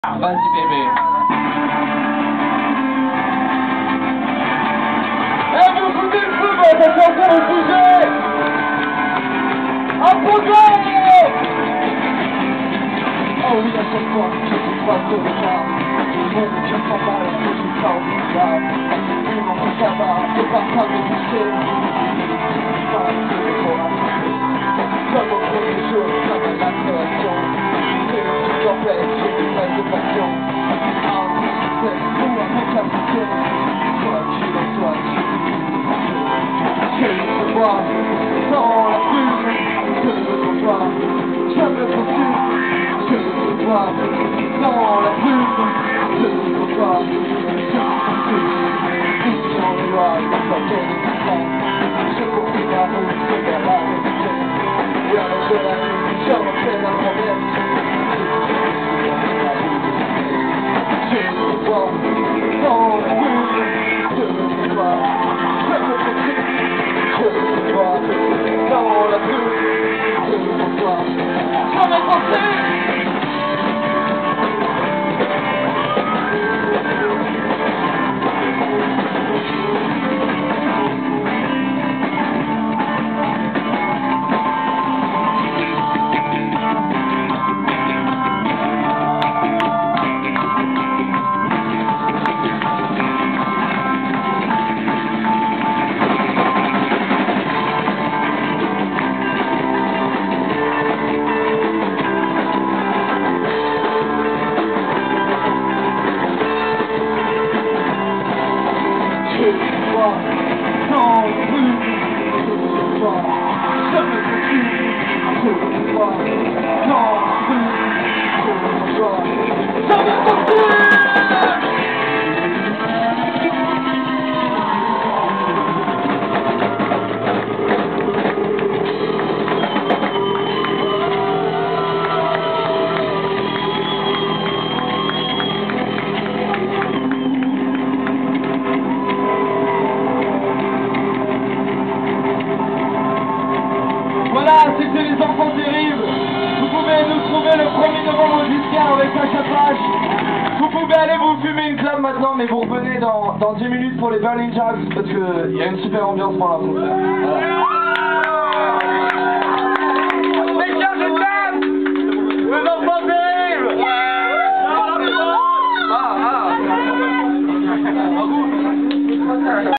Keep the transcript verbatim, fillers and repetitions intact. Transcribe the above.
Vas-y bébé. Eh, vous foutez le feu, bon, ça fait encore le sujet. Un progrès. Oh oui, à chaque fois, je suis pas de retard. Tout le monde vient s'en mal, je suis pas au bizarre. Oui, mon frère, ça va, c'est pas ça me toucher. Pas que les corages. Comme au premier jour, comme à la création. C'est le truc en fait, j'ai des phrases de passion. Un succès, ou un capacité. Quoi qu'il en soit, je te vois dans la plume. Je ne te vois, je me poursuis. Je te vois dans la plume. Je te vois, je me poursuis. Tout dans le noir, dans ta tête de sang. Je poursuis ma route, je vers la vérité. Et alors je la nuit, je refais la promesse. Je te vois dans la plume. Je te vois, je me poursuis. Je te vois dans la plume. Je te vois, je me poursuis. Je te vois dans le bruit, je te vois, je me poursuis. Je te vois dans le bruit, je te vois, je me poursuis. Voilà, c'était les enfants terribles. Vous pouvez nous trouver le premier novembre au Giscard avec Sacha Flash. Vous pouvez aller vous fumer une clame maintenant, mais vous revenez dans, dans dix minutes pour les Berlin Jazz parce qu'il y a une super ambiance pour la concert. Voilà.